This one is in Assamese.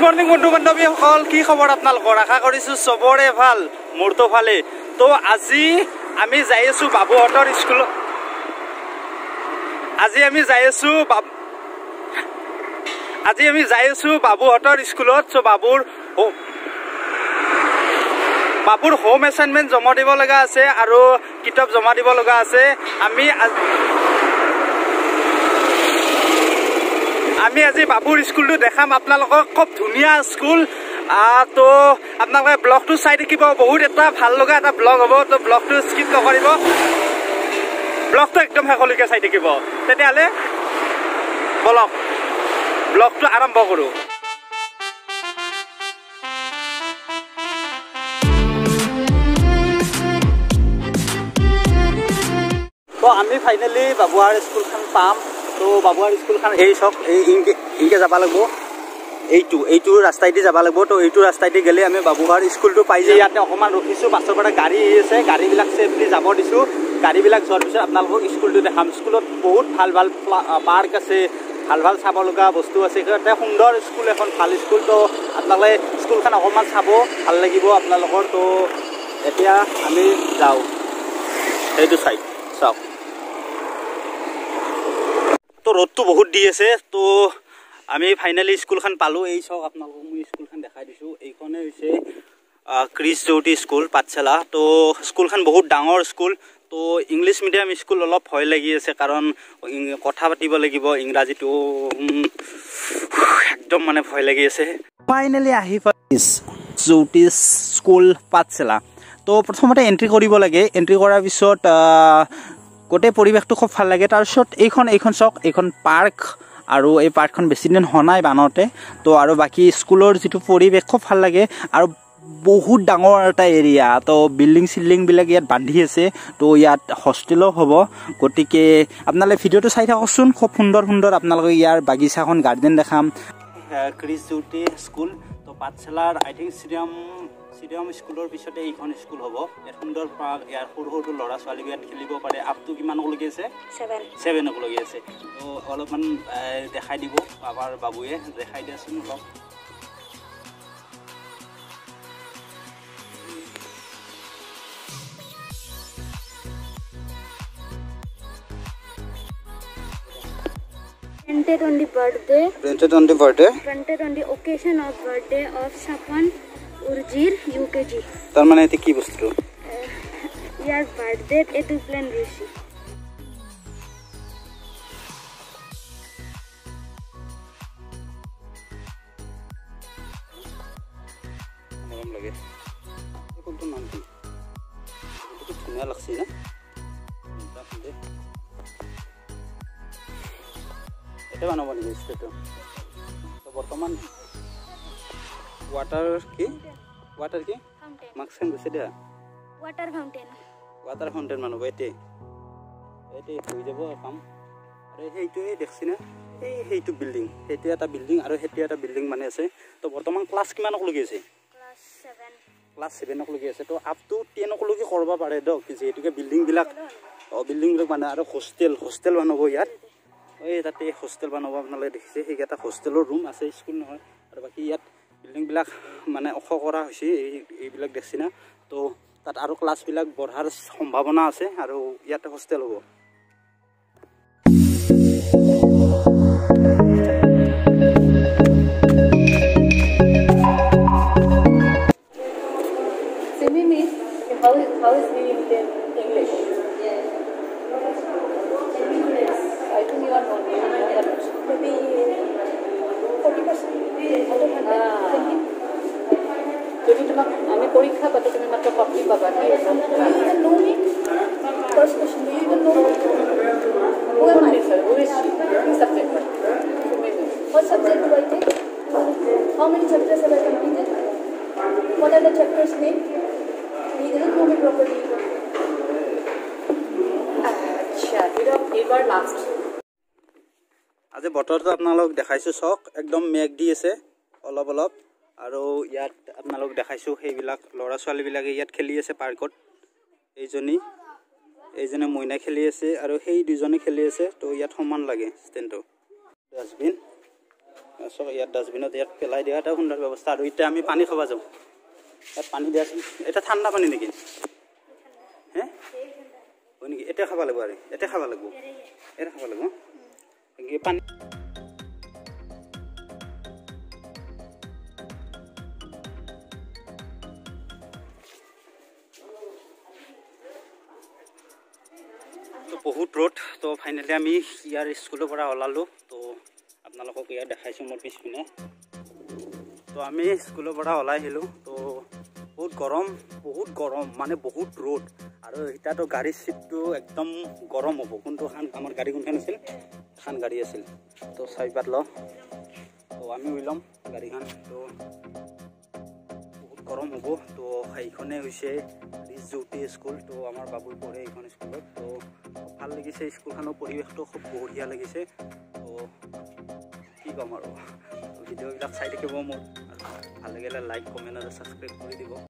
মৰ্নিং বন্ধু বান্ধৱীসকল, কি খবৰ আপোনালোকৰ? আশা কৰিছোঁ চবৰে ভাল, মোৰতো ভালেই। তো আজি আমি যাই আছোঁ বাবুহঁতৰ স্কুলত। আজি আমি যাই আছোঁ বাবুহঁতৰ স্কুলত। চ' বাবুৰ হোম এছাইনমেণ্ট জমা দিব লগা আছে আৰু কিতাপ জমা দিব লগা আছে। আমি আজি বাবুৰ স্কুলটো দেখাম আপোনালোকক। খুব ধুনীয়া স্কুল। তো আপোনালোকে ব্লগটো চাই থাকিব, বহুত এটা ভাল লগা এটা ব্লগ হ'ব। তো ব্লগটো স্কিপ নকৰিব, ব্লগটো একদম শেষলৈকে চাই থাকিব। তেতিয়াহ'লে বলক ব্লগটো আৰম্ভ কৰোঁ। তো আমি ফাইনেলি বাবুৱাৰ স্কুলখন পাম। তো বাবুৱাৰ স্কুলখন এই চাওক, ইনকে যাব লাগিব। এইটো ৰাস্তাইদি যাব লাগিব। তো এইটো ৰাস্তাইদি গ'লে আমি বাবুহাৰ স্কুলটো পাই যাই। ইয়াতে অকণমান ৰখিছোঁ, পাছৰ পৰা গাড়ী আছে, গাড়ীবিলাক ছেফলি যাব দিছোঁ। গাড়ীবিলাক যোৱাৰ পিছত আপোনালোকক স্কুলটো দেখাম। স্কুলত বহুত ভাল ভাল পাৰ্ক আছে, ভাল ভাল চাব লগা বস্তু আছে। সিহঁতে সুন্দৰ স্কুল, এখন ভাল স্কুল। তো আপোনালোকে স্কুলখন অকণমান চাব, ভাল লাগিব আপোনালোকৰ। তো এতিয়া আমি যাওঁ সেইটো চাইড। চাওক, তো ৰ'দটো বহুত দি আছে। তো আমি ফাইনেলি স্কুলখন পালোঁ। এই চাওক, আপোনালোকক মই স্কুলখন দেখাই দিছোঁ। এইখনে হৈছে ক্ৰিছ জ্যোতি স্কুল পাঠশালা। তো স্কুলখন বহুত ডাঙৰ স্কুল। তো ইংলিছ মিডিয়াম স্কুল, অলপ ভয় লাগি আছে, কাৰণ কথা পাতিব লাগিব ইংৰাজীটো, একদম মানে ভয় লাগি আছে। ফাইনেলি আহি পাইছ জ্যোতি স্কুল পাঠশালা। তো প্ৰথমতে এণ্ট্ৰি কৰিব লাগে। এণ্ট্ৰি কৰাৰ পিছত গোটেই পৰিৱেশটো খুব ভাল লাগে। তাৰপিছত এইখন চাওক, এইখন পাৰ্ক, আৰু এই পাৰ্কখন বেছি দিন হোৱা নাই বানতে। তো আৰু বাকী স্কুলৰ যিটো পৰিৱেশ খুব ভাল লাগে, আৰু বহুত ডাঙৰ এটা এৰিয়া। তো বিল্ডিংবিলাক ইয়াত বান্ধি আছে। তো ইয়াত হোষ্টেলো হ'ব। গতিকে আপোনালোকে ভিডিঅ'টো চাই থাককচোন, খুব সুন্দৰ সুন্দৰ আপোনালোকে ইয়াৰ বাগিচাখন, গাৰ্ডেন দেখাম। Christ Jyoti school. তো পাঠশালাৰ আই থিংক চিডিয়াম স্কুলৰ পিছতে এইখন স্কুল হ'ব। ইয়াত সুন্দৰ পাৰ্ক, ইয়াৰ সৰু সৰু ল'ৰা ছোৱালীবোৰ ইয়াত খেলিব পাৰে। আপটো কিমানলৈকে আছে? 7লৈকে আছে। তো অলপমান দেখাই দিব আমাৰ বাবুৱে, দেখাই দিয়াচোন অলপ। Printed on the birthday. Printed on the occasion of birthday of Sapan Urjir UKG. তাৰ মানে এতে কি বস্তু? ইয়াৰ বাৰ্থডেত এটো প্লেন লৈছে। মৰম লাগে। কোনটো নাম কি? এইটো ধুনীয়া লাগছে না? এটা বানাব লাগিছে। তো বৰ্তমান ৱাটাৰ কি মাস্ক গৈছে দিয়া। ৱাটাৰ ফাউণ্টেন মানুহ এতে হৈ যাব কাম। আৰু সেইটোৱে দেখছি না, সেইটো বিল্ডিং, সেইটো এটা বিল্ডিং, আৰু সেইটো এটা বিল্ডিং মানে আছে। তো বৰ্তমান ক্লাছ কিমানক লগি আছে? ক্লাছ 7লৈকে আছে। তো আপ টু 10লৈকে কৰিব পাৰে দিয়ক, যিহেতুকে বিল্ডিংবিলাক মানে। আৰু হোষ্টেল বনাব ইয়াত। এই তাতে হোষ্টেল বনাব, আপোনালোকে দেখিছে সেইকেইটা হোষ্টেলৰ ৰুম আছে, স্কুল নহয়। আৰু বাকী ইয়াত বিল্ডিংবিলাক মানে ওখ কৰা হৈছে, এইবিলাক দেখছি না। তো তাত আৰু ক্লাছবিলাক বঢ়াৰ সম্ভাৱনা আছে, আৰু ইয়াতে হোষ্টেল হ'ব। How is Mimi in English? I think you are not maybe 40%. যদি তোমাক আমি পৰীক্ষা পাতো, তুমি মাত্ৰ কপি পাবা। কি know me? First question, do you even know me? Who am I? Who is she? Which subject? What subject do I take? How many chapters have I completed? What are the chapters' name? He doesn't know me properly. এইবাৰ লাষ্ট। আজি বতৰটো আপোনালোক দেখাইছোঁ, চাওক একদম মেঘ দি আছে অলপ অলপ। আৰু ইয়াত আপোনালোক দেখাইছোঁ সেইবিলাক ল'ৰা ছোৱালীবিলাকে ইয়াত খেলি আছে পাৰ্কত। এইজনে মইনা খেলি আছে, আৰু সেই দুজনে খেলি আছে। তো ইয়াত সমান লাগে ষ্টেণ্ডটো। ডাষ্টবিন চব ইয়াত ডাষ্টবিনত ইয়াত পেলাই দিয়া এটা সুন্দৰ ব্যৱস্থা। আৰু এতিয়া আমি পানী খাব যাওঁ। ইয়াত পানী দিয়াচোন। এটা ঠাণ্ডা পানী নেকি? হে হয় নেকি? এতিয়া খাব লাগিব আৰু এতিয়া খাব লাগিব, এতিয়া খাব লাগিব পানী। তো বহুত ৰ'দ। তো ফাইনেলি আমি ইয়াৰ স্কুলৰ পৰা ওলালোঁ। তো আপোনালোকক ইয়াত দেখাইছোঁ মোৰ পিছপিনে। তো আমি স্কুলৰ পৰা ওলাই আহিলোঁ। তো বহুত গৰম মানে বহুত ৰ'দ। আৰু এতিয়াতো গাড়ীৰ চিটটো একদম গৰম হ'ব। কোনটোখন আমাৰ গাড়ী কোনখন আছিল? এখন গাড়ী আছিল। তো চাবি পাত লওঁ। তো আমি ওলাম গাড়ীখন। তো বহুত গৰম হ'ব। তো সেইখনে হৈছে জ্যোতি স্কুল। তো আমাৰ বাবুই পঢ়ে এইখন স্কুলত। তো ভাল লাগিছে স্কুলখনৰ পৰিৱেশটো খুব বঢ়িয়া লাগিছে। তো কি ক'ম আৰু ভিডিঅ'বিলাক চাই থাকিব মোৰ ভাল লাগিলে লাইক কমেণ্ট আৰু ছাবস্ক্ৰাইব কৰি দিব।